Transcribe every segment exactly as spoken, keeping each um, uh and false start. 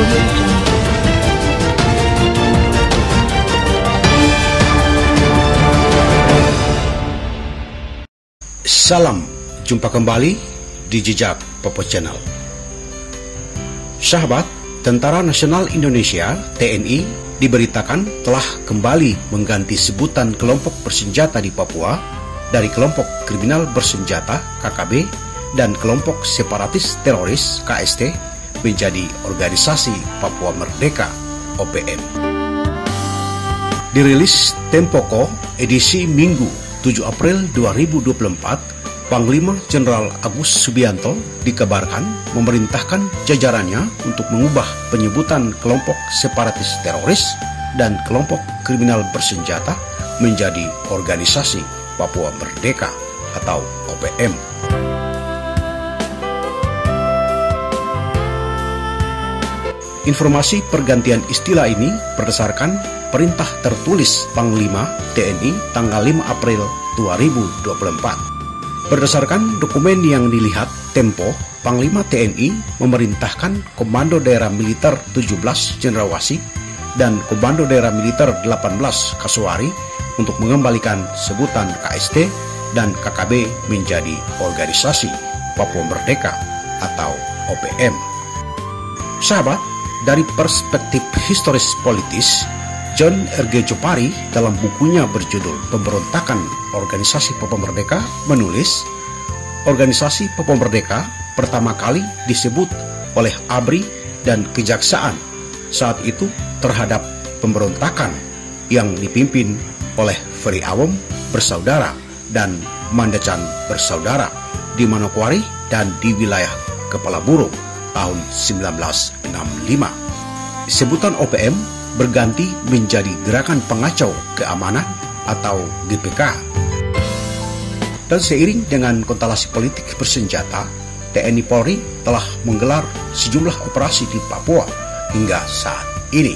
Salam, jumpa kembali di Jejak Popo Channel. Sahabat, Tentara Nasional Indonesia (T N I) diberitakan telah kembali mengganti sebutan kelompok bersenjata di Papua dari kelompok kriminal bersenjata K K B dan kelompok separatis teroris K S T menjadi Organisasi Papua Merdeka O P M. Dirilis Tempo.co edisi Minggu tujuh April dua ribu dua puluh empat, Panglima Jenderal Agus Subianto dikabarkan memerintahkan jajarannya untuk mengubah penyebutan kelompok separatis teroris dan kelompok kriminal bersenjata menjadi Organisasi Papua Merdeka atau O P M. Informasi pergantian istilah ini berdasarkan perintah tertulis Panglima T N I tanggal lima April dua ribu dua puluh empat. Berdasarkan dokumen yang dilihat Tempo, Panglima T N I memerintahkan Komando Daerah Militer tujuh belas Cendrawasih dan Komando Daerah Militer delapan belas Kasuari untuk mengembalikan sebutan K S T dan K K B menjadi Organisasi Papua Merdeka atau O P M. Sahabat, dari perspektif historis politis, John R G Jopari dalam bukunya berjudul Pemberontakan Organisasi Papua Merdeka menulis, Organisasi Papua Merdeka pertama kali disebut oleh A B R I dan Kejaksaan saat itu terhadap pemberontakan yang dipimpin oleh Ferry Awom bersaudara dan Mandacan bersaudara di Manokwari dan di wilayah Kepala Burung tahun seribu sembilan ratus enam puluh lima. Sebutan O P M berganti menjadi Gerakan Pengacau Keamanan atau G P K. Dan seiring dengan konstelasi politik bersenjata, T N I Polri telah menggelar sejumlah operasi di Papua hingga saat ini.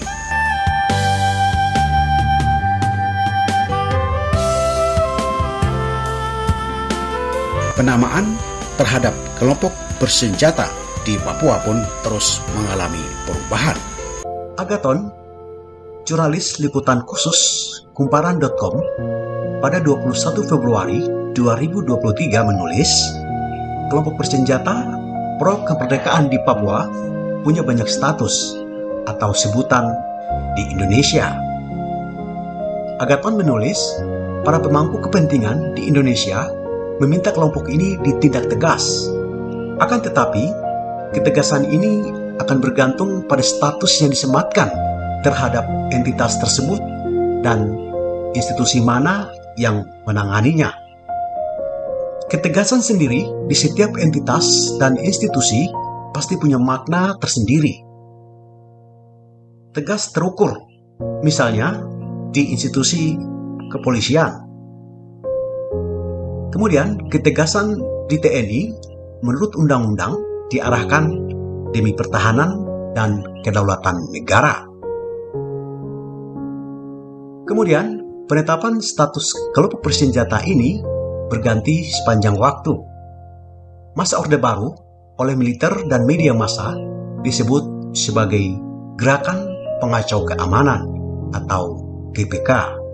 Penamaan terhadap kelompok bersenjata di Papua pun terus mengalami perubahan. Agaton, jurnalis liputan khusus kumparan dot com, pada dua puluh satu Februari dua ribu dua puluh tiga menulis, kelompok bersenjata pro kemerdekaan di Papua punya banyak status atau sebutan di Indonesia. Agaton menulis, para pemangku kepentingan di Indonesia meminta kelompok ini ditindak tegas. Akan tetapi, ketegasan ini akan bergantung pada status yang disematkan terhadap entitas tersebut dan institusi mana yang menanganinya. Ketegasan sendiri di setiap entitas dan institusi pasti punya makna tersendiri. Tegas terukur, misalnya di institusi kepolisian. Kemudian, ketegasan di T N I menurut undang-undang diarahkan demi pertahanan dan kedaulatan negara. Kemudian, penetapan status kelompok bersenjata ini berganti sepanjang waktu. Masa Orde Baru oleh militer dan media massa disebut sebagai Gerakan Pengacau Keamanan atau G P K.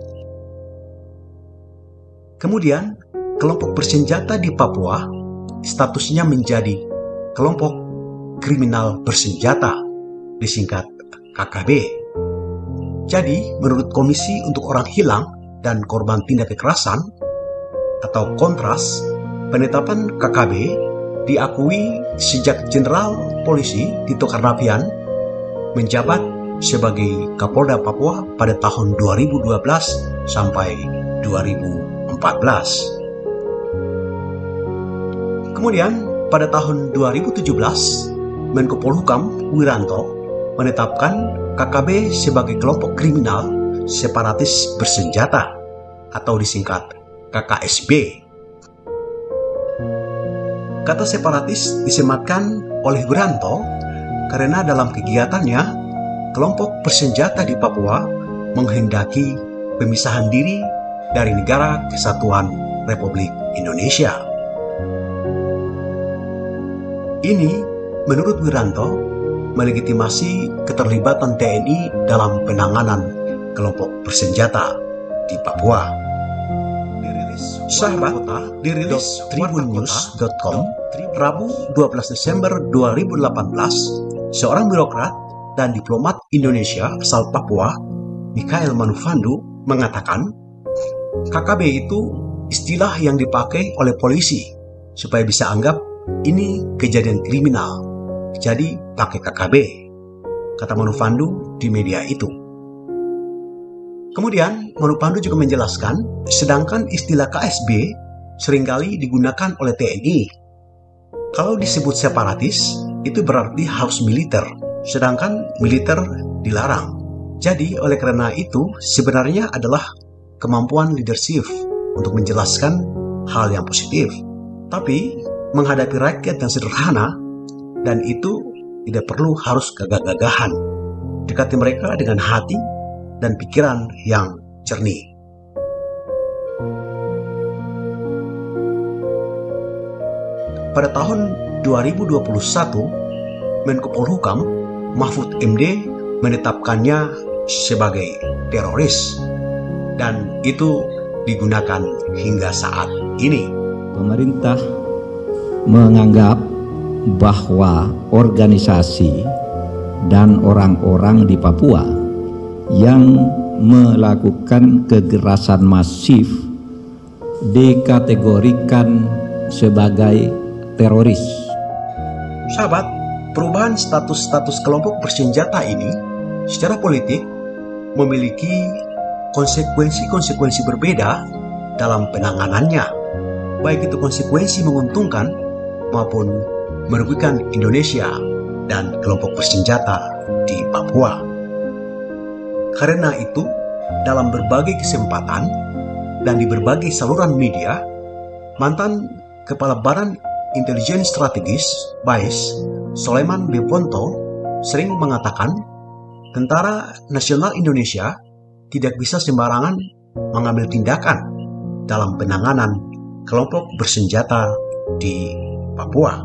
Kemudian, kelompok bersenjata di Papua statusnya menjadi kelompok kriminal bersenjata, disingkat K K B. Jadi, menurut Komisi untuk Orang Hilang dan Korban Tindak Kekerasan atau Kontras, penetapan K K B diakui sejak Jenderal Polisi Tito Karnavian menjabat sebagai Kapolda Papua pada tahun dua ribu dua belas sampai dua ribu empat belas. Kemudian, pada tahun dua ribu tujuh belas, Menko Polhukam Wiranto menetapkan K K B sebagai kelompok kriminal separatis bersenjata atau disingkat K K S B. Kata separatis disematkan oleh Wiranto karena dalam kegiatannya kelompok bersenjata di Papua menghendaki pemisahan diri dari Negara Kesatuan Republik Indonesia. Ini, menurut Wiranto, melegitimasi keterlibatan T N I dalam penanganan kelompok bersenjata di Papua. Sahabat, dirilis tribun news dot com Rabu dua belas Desember dua ribu delapan belas, seorang birokrat dan diplomat Indonesia asal Papua, Mikhail Manufandu, mengatakan K K B itu istilah yang dipakai oleh polisi supaya bisa anggap ini kejadian kriminal. Jadi pakai K K B, kata Manufandu di media itu. Kemudian Manufandu juga menjelaskan, sedangkan istilah K S B seringkali digunakan oleh T N I. Kalau disebut separatis, itu berarti harus militer, sedangkan militer dilarang. Jadi oleh karena itu sebenarnya adalah kemampuan leadership untuk menjelaskan hal yang positif. Tapi menghadapi rakyat yang sederhana, dan itu tidak perlu harus gagah-gagahan. Dekati mereka dengan hati dan pikiran yang jernih. Pada tahun dua ribu dua puluh satu, Menko Polhukam Mahfud M D menetapkannya sebagai teroris, dan itu digunakan hingga saat ini. Pemerintah menganggap bahwa organisasi dan orang-orang di Papua yang melakukan kekerasan masif dikategorikan sebagai teroris. Sahabat, perubahan status-status kelompok bersenjata ini secara politik memiliki konsekuensi-konsekuensi berbeda dalam penanganannya, baik itu konsekuensi menguntungkan maupun merugikan Indonesia dan kelompok bersenjata di Papua. Karena itu, dalam berbagai kesempatan dan di berbagai saluran media, mantan Kepala Badan Intelijen Strategis B I S, Soleman Beponto, sering mengatakan Tentara Nasional Indonesia tidak bisa sembarangan mengambil tindakan dalam penanganan kelompok bersenjata di Papua.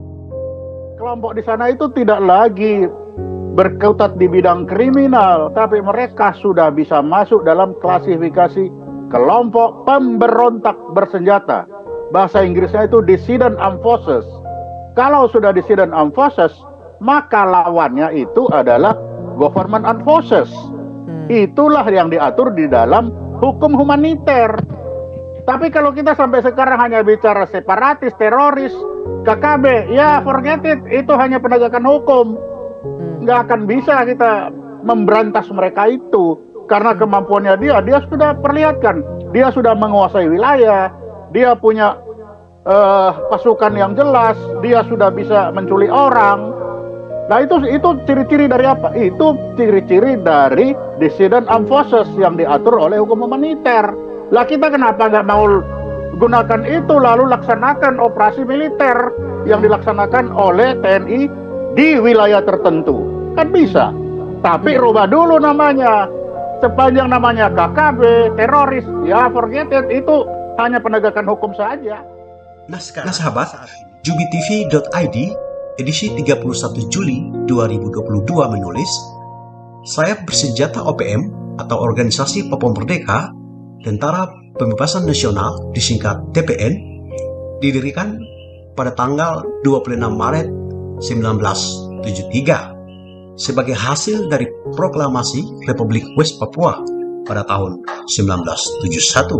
Kelompok di sana itu tidak lagi berkutat di bidang kriminal, tapi mereka sudah bisa masuk dalam klasifikasi kelompok pemberontak bersenjata. Bahasa Inggrisnya itu Dissident Armed Forces. Kalau sudah Dissident Armed Forces, maka lawannya itu adalah Government Armed Forces. Itulah yang diatur di dalam hukum humaniter. Tapi kalau kita sampai sekarang hanya bicara separatis, teroris, K K B, ya forget it, itu hanya penegakan hukum. Nggak akan bisa kita memberantas mereka itu, karena kemampuannya dia, dia sudah perlihatkan, dia sudah menguasai wilayah, dia punya uh, pasukan yang jelas, dia sudah bisa menculik orang. Nah itu itu ciri-ciri dari apa? Itu ciri-ciri dari Dissident Armed Forces yang diatur oleh hukum humaniter. Lah kita kenapa nggak mau gunakan itu lalu laksanakan operasi militer yang dilaksanakan oleh T N I di wilayah tertentu? Kan bisa. Tapi rubah dulu namanya. Sepanjang namanya K K B, teroris, ya forget it, itu hanya penegakan hukum saja. Nah, sekarang, nah sahabat, jubi T V dot I D edisi tiga puluh satu Juli dua ribu dua puluh dua menulis, Sayap Bersenjata O P M atau Organisasi Papua Merdeka, Tentara Pembebasan Nasional disingkat T P N, didirikan pada tanggal dua puluh enam Maret seribu sembilan ratus tujuh puluh tiga sebagai hasil dari Proklamasi Republik West Papua pada tahun seribu sembilan ratus tujuh puluh satu.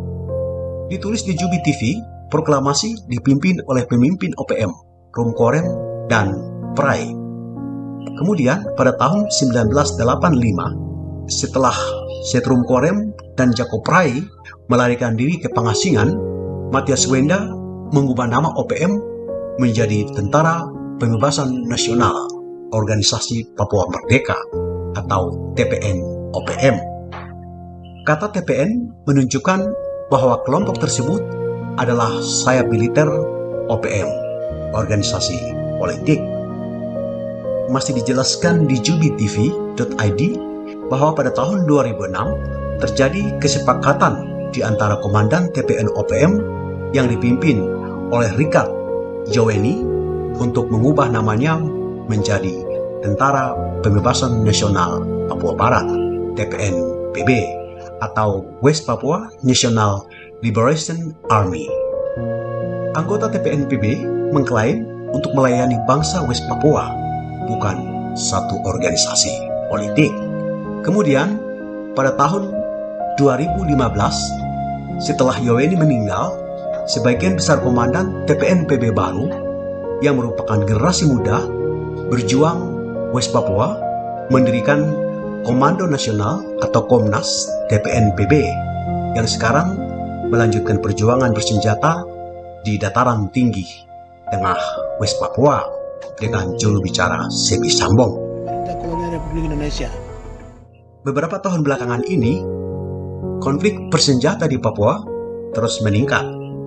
Ditulis di Jubi T V, proklamasi dipimpin oleh pemimpin O P M, Rum Korem dan Prai. Kemudian pada tahun seribu sembilan ratus delapan puluh lima, setelah Setrum Korem dan Jako Prai melarikan diri ke pengasingan, Matias Wenda mengubah nama O P M menjadi Tentara Pembebasan Nasional Organisasi Papua Merdeka atau T P N O P M. Kata T P N menunjukkan bahwa kelompok tersebut adalah sayap militer O P M, organisasi politik. Masih dijelaskan di jubi T V dot I D bahwa pada tahun dua ribu enam terjadi kesepakatan di antara komandan T P N O P M yang dipimpin oleh Richard Joweni untuk mengubah namanya menjadi Tentara Pembebasan Nasional Papua Barat T P N P B atau West Papua National Liberation Army. Anggota T P N P B mengklaim untuk melayani bangsa West Papua, bukan satu organisasi politik. Kemudian, pada tahun dua ribu lima belas, setelah Yoweni meninggal, sebagian besar komandan T P N P B baru yang merupakan generasi muda berjuang West Papua mendirikan Komando Nasional atau Komnas T P N P B yang sekarang melanjutkan perjuangan bersenjata di dataran tinggi tengah West Papua dengan juru bicara Sebi Sambong. Republik Indonesia. Beberapa tahun belakangan ini, konflik bersenjata di Papua terus meningkat.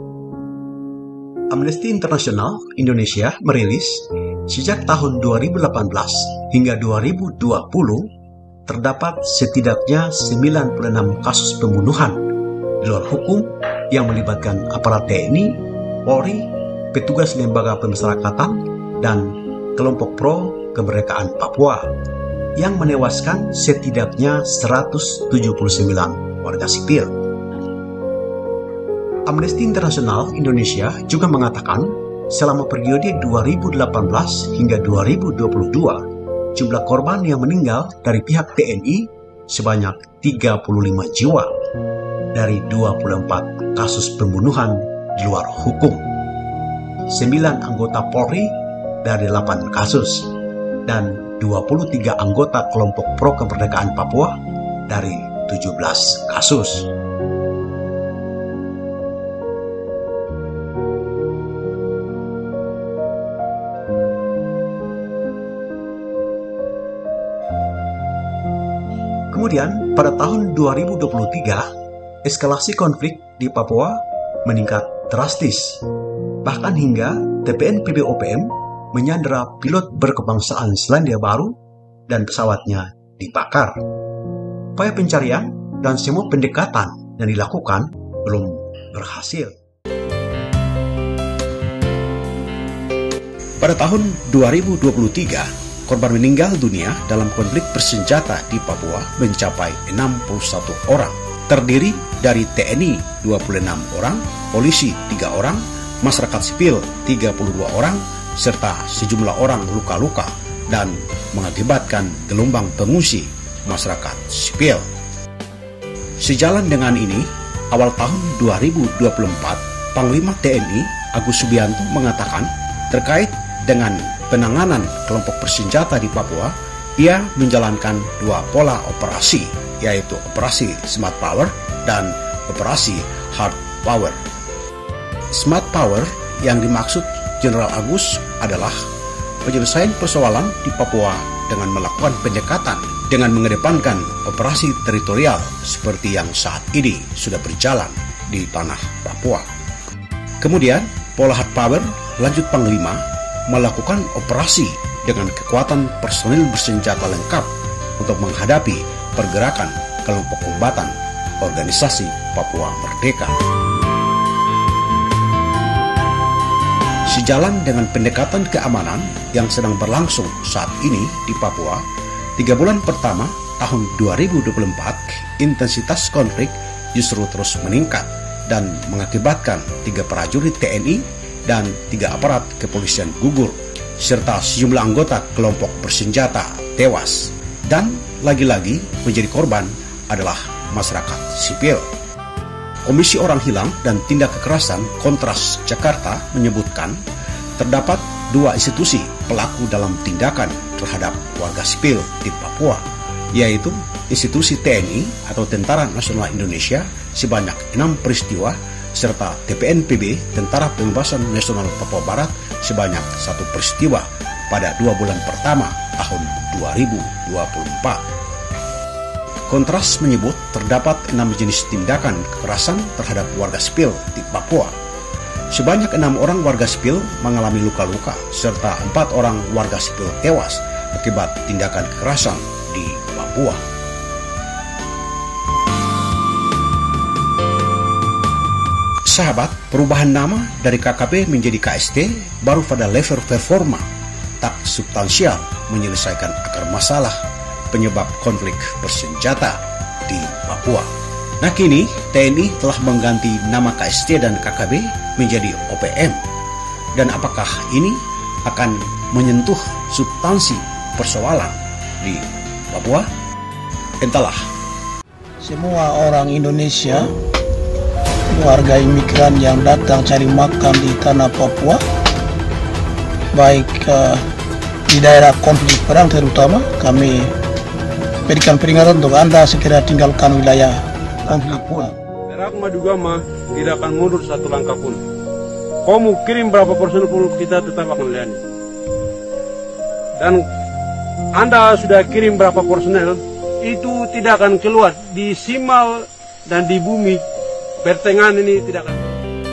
Amnesty International Indonesia merilis sejak tahun dua ribu delapan belas hingga dua ribu dua puluh terdapat setidaknya sembilan puluh enam kasus pembunuhan di luar hukum yang melibatkan aparat T N I, Polri, petugas lembaga pemasyarakatan, dan kelompok pro kemerdekaan Papua yang menewaskan setidaknya seratus tujuh puluh sembilan warga sipil. Amnesty International Indonesia juga mengatakan selama periode dua ribu delapan belas hingga dua ribu dua puluh dua, jumlah korban yang meninggal dari pihak T N I sebanyak tiga puluh lima jiwa dari dua puluh empat kasus pembunuhan di luar hukum, sembilan anggota Polri dari delapan kasus, dan dua puluh tiga anggota kelompok pro kemerdekaan Papua dari tujuh belas kasus. Kemudian, pada tahun dua ribu dua puluh tiga, eskalasi konflik di Papua meningkat drastis. Bahkan hingga T P N P B O P M menyandera pilot berkebangsaan Selandia Baru dan pesawatnya dibakar. Upaya pencarian dan semua pendekatan yang dilakukan belum berhasil. Pada tahun dua ribu dua puluh tiga, korban meninggal dunia dalam konflik bersenjata di Papua mencapai enam puluh satu orang, terdiri dari T N I dua puluh enam orang, polisi tiga orang, masyarakat sipil tiga puluh dua orang, serta sejumlah orang luka-luka dan mengakibatkan gelombang pengungsi masyarakat sipil. Sejalan dengan ini, awal tahun dua ribu dua puluh empat, Panglima T N I Agus Subianto mengatakan terkait dengan penanganan kelompok bersenjata di Papua, ia menjalankan dua pola operasi, yaitu operasi Smart Power dan operasi Hard Power. Smart Power yang dimaksud Jenderal Agus adalah penyelesaian persoalan di Papua dengan melakukan pendekatan dengan mengedepankan operasi teritorial seperti yang saat ini sudah berjalan di tanah Papua. Kemudian, pola Hard Power lanjut Panglima melakukan operasi dengan kekuatan personil bersenjata lengkap untuk menghadapi pergerakan kelompok kombatan Organisasi Papua Merdeka. Sejalan dengan pendekatan keamanan yang sedang berlangsung saat ini di Papua, tiga bulan pertama tahun dua ribu dua puluh empat, intensitas konflik justru terus meningkat dan mengakibatkan tiga prajurit T N I dan tiga aparat kepolisian gugur, serta sejumlah anggota kelompok bersenjata tewas. Dan lagi-lagi menjadi korban adalah masyarakat sipil. Komisi Orang Hilang dan Tindak Kekerasan Kontras Jakarta menyebutkan terdapat dua institusi pelaku dalam tindakan terhadap warga sipil di Papua, yaitu institusi T N I atau Tentara Nasional Indonesia sebanyak enam peristiwa, serta T P N P B Tentara Pembebasan Nasional Papua Barat sebanyak satu peristiwa pada dua bulan pertama tahun dua ribu dua puluh empat. Kontras menyebut terdapat enam jenis tindakan kekerasan terhadap warga sipil di Papua. Sebanyak enam orang warga sipil mengalami luka-luka, serta empat orang warga sipil tewas akibat tindakan kekerasan di Papua. Sahabat, perubahan nama dari K K B menjadi K S T baru pada level performa, tak substansial menyelesaikan akar masalah penyebab konflik bersenjata di Papua. Nah kini T N I telah mengganti nama K S T dan K K B menjadi O P M. Dan apakah ini akan menyentuh substansi persoalan di Papua? Entahlah. Semua orang Indonesia, warga imigran yang datang cari makan di tanah Papua, baik uh, di daerah konflik perang terutama, kami berikan peringatan untuk Anda segera tinggalkan wilayah konflik pun. Perak Madugama tidak akan mundur satu langkah pun. Kau mau kirim berapa personel pun kita tetap akan layani. Dan Anda sudah kirim berapa personel, itu tidak akan keluar di Simal dan di bumi pertengahan ini tidak akan.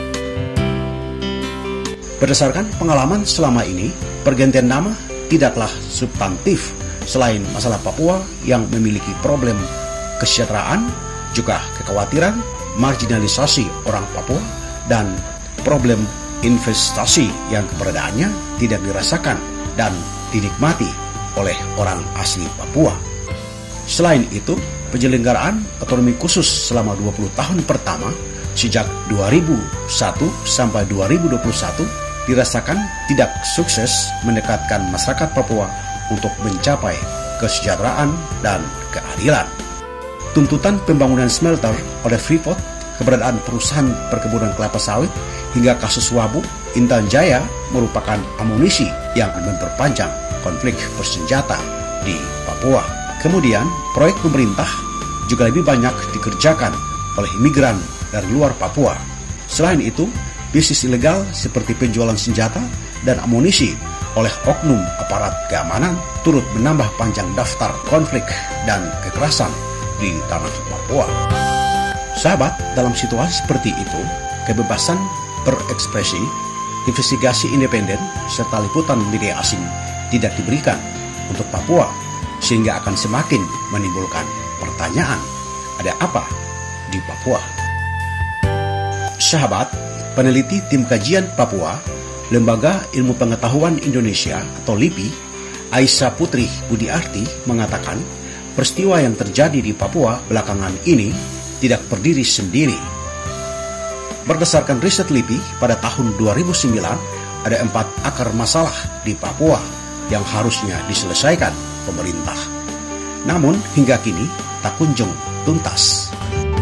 Berdasarkan pengalaman selama ini, pergantian nama tidaklah substantif selain masalah Papua yang memiliki problem kesejahteraan, juga kekhawatiran marginalisasi orang Papua dan problem investasi yang keberadaannya tidak dirasakan dan dinikmati oleh orang asli Papua. Selain itu, penyelenggaraan otonomi khusus selama dua puluh tahun pertama sejak dua ribu satu sampai dua ribu dua puluh satu dirasakan tidak sukses mendekatkan masyarakat Papua untuk mencapai kesejahteraan dan keadilan. Tuntutan pembangunan smelter oleh Freeport, keberadaan perusahaan perkebunan kelapa sawit, hingga kasus Wabu Intan Jaya merupakan amunisi yang memperpanjang konflik bersenjata di Papua. Kemudian, proyek pemerintah juga lebih banyak dikerjakan oleh imigran dari luar Papua. Selain itu, bisnis ilegal seperti penjualan senjata dan amunisi oleh oknum aparat keamanan turut menambah panjang daftar konflik dan kekerasan di tanah Papua. Sahabat, dalam situasi seperti itu, kebebasan berekspresi, investigasi independen, serta liputan media asing tidak diberikan untuk Papua, sehingga akan semakin menimbulkan pertanyaan, ada apa di Papua? Sahabat, peneliti tim kajian Papua, Lembaga Ilmu Pengetahuan Indonesia atau LIPI, Aisyah Putri Budiarti mengatakan, peristiwa yang terjadi di Papua belakangan ini tidak berdiri sendiri. Berdasarkan riset LIPI pada tahun dua ribu sembilan, ada empat akar masalah di Papua yang harusnya diselesaikan pemerintah. Namun hingga kini tak kunjung tuntas.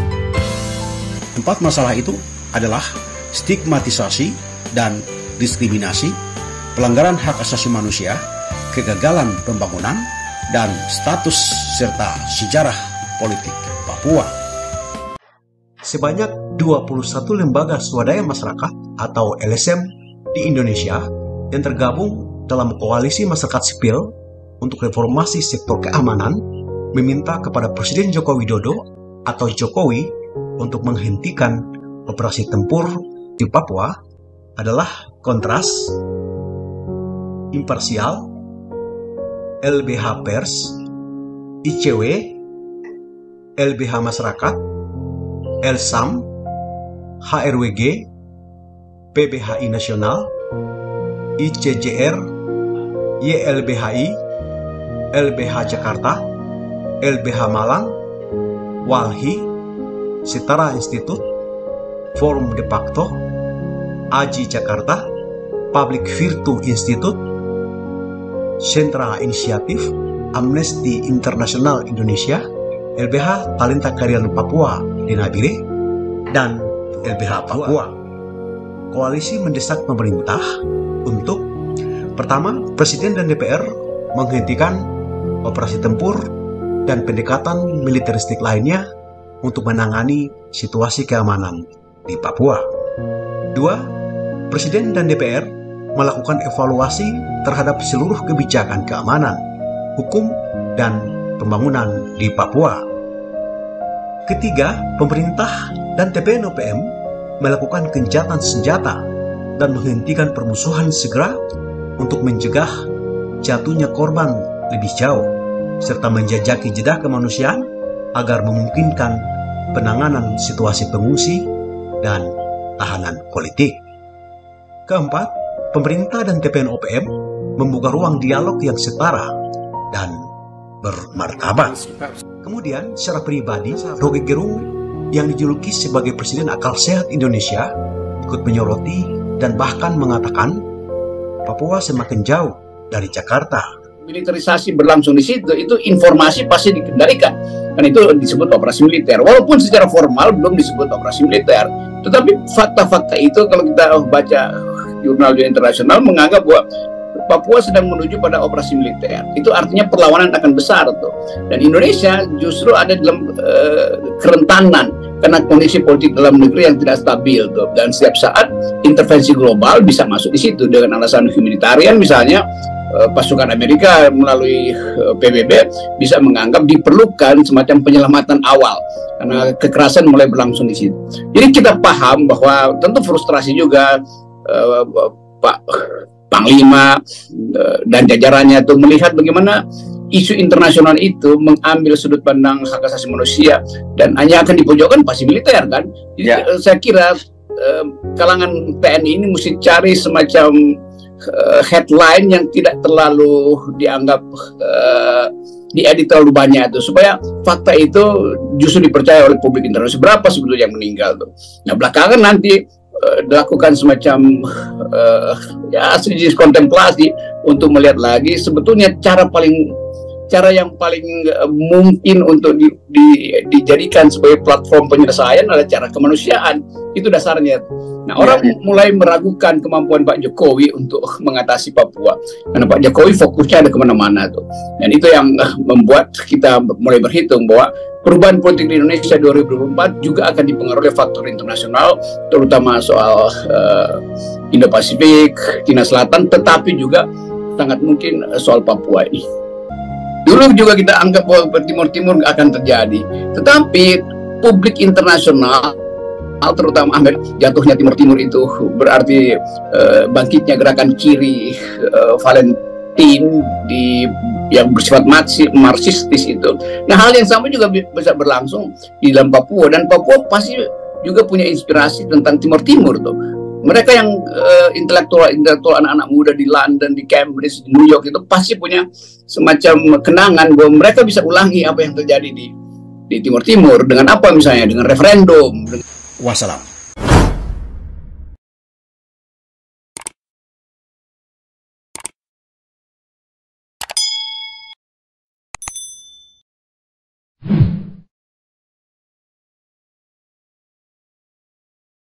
Empat masalah itu adalah stigmatisasi dan diskriminasi, pelanggaran hak asasi manusia, kegagalan pembangunan, dan status serta sejarah politik Papua. Sebanyak dua puluh satu lembaga swadaya masyarakat atau L S M di Indonesia yang tergabung dalam koalisi masyarakat sipil untuk reformasi sektor keamanan meminta kepada Presiden Joko Widodo atau Jokowi untuk menghentikan operasi tempur di Papua adalah Kontras, Imparsial, L B H Pers, I C W, L B H Masyarakat, L S A M, H R W G, P B H I Nasional, I C J R, Y L B H I, L B H Jakarta, L B H Malang, Walhi, Setara Institute, Forum De Facto, A J I Jakarta, Public Virtue Institute, Sentra Inisiatif, Amnesty International Indonesia, L B H Talenta Karyan Papua di Nabire, dan L B H Papua. Koalisi mendesak pemerintah untuk pertama, Presiden dan D P R menghentikan operasi tempur dan pendekatan militeristik lainnya untuk menangani situasi keamanan di Papua. Dua, Presiden dan D P R melakukan evaluasi terhadap seluruh kebijakan keamanan, hukum, dan pembangunan di Papua. Ketiga, pemerintah dan T P N O P M melakukan gencatan senjata dan menghentikan permusuhan segera untuk mencegah jatuhnya korban lebih jauh, serta menjajaki jeda kemanusiaan agar memungkinkan penanganan situasi pengungsi dan tahanan politik. Keempat, pemerintah dan T P N O P M membuka ruang dialog yang setara dan bermartabat. Kemudian secara pribadi, Rocky Gerung yang dijuluki sebagai Presiden Akal Sehat Indonesia ikut menyoroti dan bahkan mengatakan Papua semakin jauh dari Jakarta. Militerisasi berlangsung di situ, itu informasi pasti dikendalikan. Dan itu disebut operasi militer. Walaupun secara formal belum disebut operasi militer. Tetapi fakta-fakta itu kalau kita baca jurnal internasional menganggap bahwa Papua sedang menuju pada operasi militer. Itu artinya perlawanan akan besar tuh. Dan Indonesia justru ada dalam uh, kerentanan karena kondisi politik dalam negeri yang tidak stabil tuh. Dan setiap saat intervensi global bisa masuk di situ dengan alasan humanitarian misalnya. Pasukan Amerika melalui P B B bisa menganggap diperlukan semacam penyelamatan awal karena kekerasan mulai berlangsung di situ. Jadi kita paham bahwa tentu frustrasi juga uh, Pak Panglima uh, dan jajarannya itu melihat bagaimana isu internasional itu mengambil sudut pandang hak asasi manusia dan hanya akan dipojokkan pasti militer kan. Jadi ya. uh, saya kira uh, kalangan T N I ini mesti cari semacam Uh, headline yang tidak terlalu dianggap uh, diedit terlalu banyak itu supaya fakta itu justru dipercaya oleh publik internasional. Berapa sebetulnya yang meninggal tuh. Nah belakangan nanti uh, dilakukan semacam uh, ya sedikit kontemplasi untuk melihat lagi sebetulnya cara paling cara yang paling uh, mungkin untuk di, di, dijadikan sebagai platform penyelesaian adalah cara kemanusiaan. Itu dasarnya. Nah, orang ya, ya. mulai meragukan kemampuan Pak Jokowi untuk mengatasi Papua. Karena Pak Jokowi fokusnya ada kemana-mana tuh. Dan itu yang uh, membuat kita mulai berhitung bahwa perubahan politik di Indonesia dua ribu dua puluh empat juga akan dipengaruhi oleh faktor internasional, terutama soal uh, Indo-Pasifik, Cina Selatan, tetapi juga sangat mungkin uh, soal Papua ini. Dulu juga kita anggap bahwa Timur Timur akan terjadi, tetapi publik internasional, terutama Amerika, jatuhnya Timur Timur itu berarti uh, bangkitnya gerakan kiri uh, Valentin di yang bersifat marxistis itu. Nah hal yang sama juga bisa berlangsung di dalam Papua, dan Papua pasti juga punya inspirasi tentang Timur Timur tuh. Mereka yang uh, intelektual intelektual anak-anak muda di London, di Cambridge, di New York itu pasti punya semacam kenangan bahwa mereka bisa ulangi apa yang terjadi di di Timur Timur dengan apa misalnya dengan referendum. Wassalam.